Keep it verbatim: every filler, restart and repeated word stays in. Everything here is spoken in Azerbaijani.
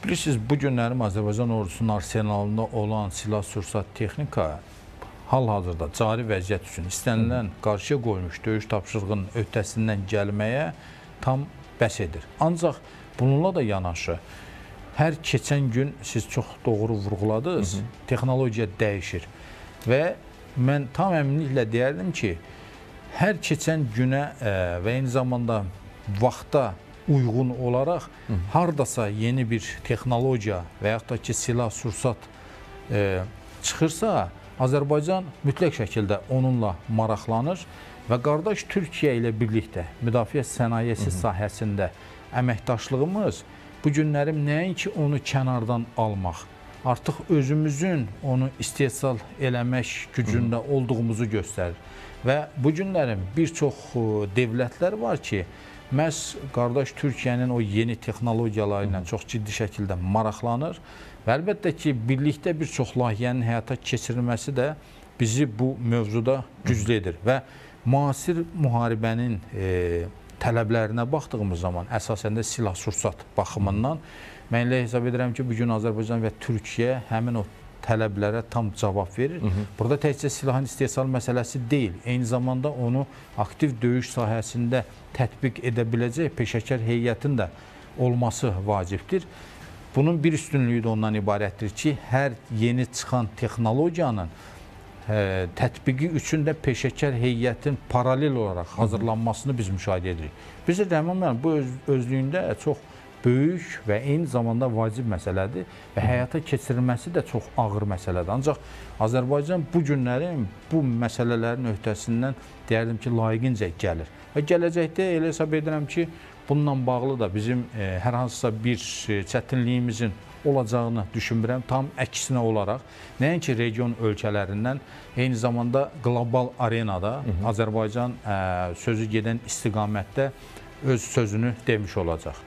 Bilirsiniz, bu günlərim Azərbaycan ordusunun arsenalında olan silah-sursat texnika hal-hazırda cari vəziyyət üçün istənilən qarşıya qoymuş döyüş tapşırığının öhdəsindən gəlməyə tam bəs edir. Ancaq bununla da yanaşı, hər keçən gün siz çox doğru vurğuladınız, texnologiya dəyişir və mən tam əminliklə deyərdim ki, hər keçən günə və eyni zamanda vaxta uyğun olaraq Hı. hardasa yeni bir texnologiya və yaxud da ki, silah-sursat e, çıxırsa, Azərbaycan mütləq şəkildə onunla maraqlanır və qardaş Türkiyə ilə birlikdə müdafiə sənayesi Hı. sahəsində əməkdaşlığımız bu günlərim nəinki onu kənardan almaq, artıq özümüzün onu istehsal eləmək gücündə Hı. olduğumuzu göstərir. Və bu günlərim bir çox dövlətlər var ki, məhz qardaş Türkiyənin o yeni texnologiyaları ilə çox ciddi şəkildə maraqlanır və əlbəttə ki, birlikdə bir çox layihənin həyata keçirilməsi də bizi bu mövzuda güclü edir və müasir müharibənin e, tələblərinə baxdığımız zaman, əsasən də silah-sursat baxımından mən elə hesab edirəm ki, bugün Azərbaycan və Türkiyə həmin o tələblərə tam cavab verir. Hı -hı. Burada təkcə silahın istehsal məsələsi deyil, eyni zamanda onu aktiv döyüş sahəsində tətbiq edə biləcək peşəkar heyətin də olması vacibdir. Bunun bir üstünlüyü də ondan ibarətdir ki, hər yeni çıxan texnologiyanın e, tətbiqi üçün də peşəkar heyətin paralel olaraq hazırlanmasını biz müşahidə edirik. Biz də əmumən bu öz, özlüyündə çox böyük və eyni zamanda vacib məsələdir və həyata keçirilməsi də çox ağır məsələdir. Ancaq Azərbaycan bu günlərin bu məsələlərin öhdəsindən deyərdim ki, layiqincə gəlir. Və gələcəkdə elə hesab edirəm ki, bununla bağlı da bizim e, hər hansısa bir çətinliyimizin olacağını düşünmürəm. Tam əksinə olaraq, nəinki region ölkələrindən, eyni zamanda qlobal arenada Hı -hı. Azərbaycan e, sözü gedən istiqamətdə öz sözünü demiş olacaq.